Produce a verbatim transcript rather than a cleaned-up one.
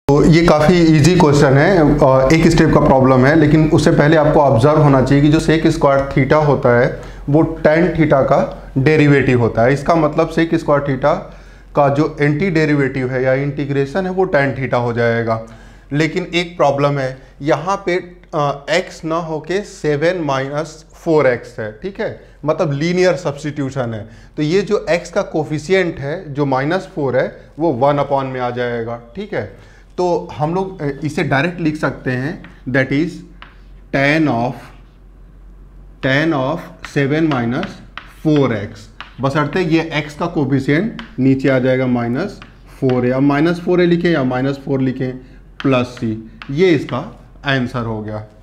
तो ये काफ़ी इजी क्वेश्चन है, एक स्टेप का प्रॉब्लम है, लेकिन उससे पहले आपको ऑब्जर्व होना चाहिए कि जो सेक स्क्वायर थीटा होता है वो टेन थीटा का डेरिवेटिव होता है। इसका मतलब सेक स्क्वायर थीटा का जो एंटी डेरिवेटिव है या इंटीग्रेशन है वो टेन थीटा हो जाएगा। लेकिन एक प्रॉब्लम है, यहाँ पे एक्स ना होके सेवन माइनस फोर एक्स है, ठीक है, मतलब लीनियर सब्स्टिट्यूशन है। तो ये जो x का कोफिशिएंट है जो माइनस फोर है वो वन अपॉन में आ जाएगा, ठीक है। तो हम लोग इसे डायरेक्ट लिख सकते हैं, that is ten of ten of seven minus four x, बशर्ते ये x का कोफिशिएंट नीचे आ जाएगा माइनस फोर है। अब माइनस फोर है लिखें या माइनस फोर लिखें प्लस सी, ये इसका आंसर हो गया।